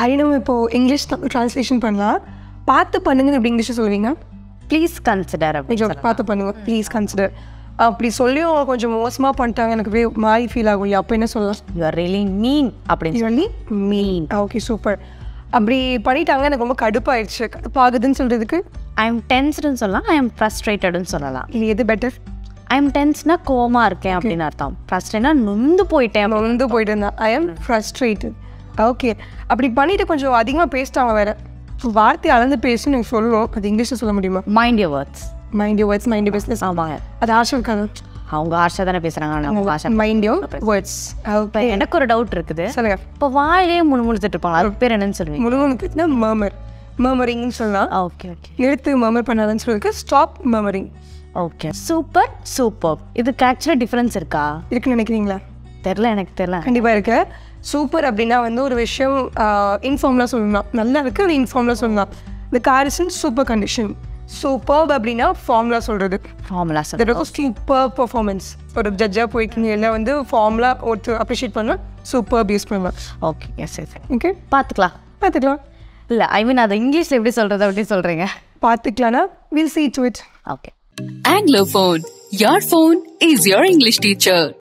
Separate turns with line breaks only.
அது நம்ம இப்போது இங்கிலீஷ் ட்ரான்ஸ்லேஷன் பண்ணலாம். பார்த்து பண்ணுங்கன்னு எப்படி இங்கிலீஷில் சொல்லுவீங்க?
ப்ளீஸ் கன்சிடர் அப்படின்னு
பார்த்து பண்ணுங்க, ப்ளீஸ் கன்சிடர். அப்படி சொல்லியும் அவங்க கொஞ்சம் மோசமாக பண்ணிட்டாங்க, எனக்கு மாதிரி ஃபீல் ஆகும் இல்லையா? அப்போ என்ன சொல்லலாம்?
யூ ஆர் ரியலி மீன் அப்படின்னு
சொல்லி மீன். Okay, super. அப்படி பண்ணிட்டாங்க, எனக்கு ரொம்ப கடுப்பாயிடுச்சு. கடுப்பாகுதுன்னு சொல்கிறதுக்கு
ஐ எம் டென்ஸ்டுன்னு சொல்லலாம், ஐ எம் ஃப்ரஸ்ட்ரேட்டட்னு சொல்லலாம்.
இது எது பெட்டர்?
ஐ எம் டென்ஸ்னா கோவமாக இருக்கேன் அப்படின்னு அர்த்தம். ஃப்ரஸ்ட்ரேட்னா நொந்து போயிட்டு
இருந்தேன். I am frustrated. ஓகே, அப்படி பண்ணிட்டு கொஞ்சம் அதிகமாக பேசிட்டாங்க. வேறு வார்த்தை அளந்து பேசி நீங்கள் சொல்லணும், அது இங்கிலீஷில் சொல்ல முடியுமா?
Mind your words.
Mind your words, mind your business.
ஆமாங்க,
அது ஆஷா இருக்காது.
அவங்க ஆஷா தானே பேசுகிறாங்க.
Mind your words.
இப்போ எனக்கு ஒரு டவுட் இருக்குது.
சொல்லுங்க.
இப்போ வாயிலே முழுமுழுத்துட்டு இருப்பாங்க, அது பேர் என்னன்னு சொல்லுவீங்க?
முழுமுழுத்துனா மர்மர், மர்மரிங்னு சொல்லலாம்.
Okay okay.
நிறுத்து மர்மர் பண்ணாதன்னு சொல்லிருக்கு, stop murmuring.
Okay. Super super. இதுக்கு ஆக்சுவலாக டிஃப்ரென்ஸ் இருக்கா?
இருக்குன்னு நினைக்கிறீங்களா?
எனக்கு தெரியல.
கண்டிப்பாக இருக்கு. சூப்பர் அப்படின்னா வந்து ஒரு விஷயம் இன்ஃபார்ம்லாம் சொல்லலாம், நல்லா இருக்குது அது இன்ஃபார்ம்லாம் சொல்லலாம். இந்த car is in super condition. Super அப்படின்னா ஃபார்முலா சொல்கிறது.
Formula
super performance. ஒரு ஜட்ஜாக போய்க்கு எல்லாம் வந்து ஃபார்முலா ஒருத்தர் அப்ரிஷியேட் பண்ணலாம், சூப்பர் யூஸ் பண்ணலாம்.
Okay, yes yes.
ஓகே, பார்த்துக்கலாம்.
இல்லை, ஐ மீன் அதை இங்கிலீஷில் எப்படி சொல்கிறது அப்படின்னு சொல்கிறீங்க?
பார்த்துக்கலாம்னா will see to it.
Okay.
Anglophone. Your phone is your English teacher.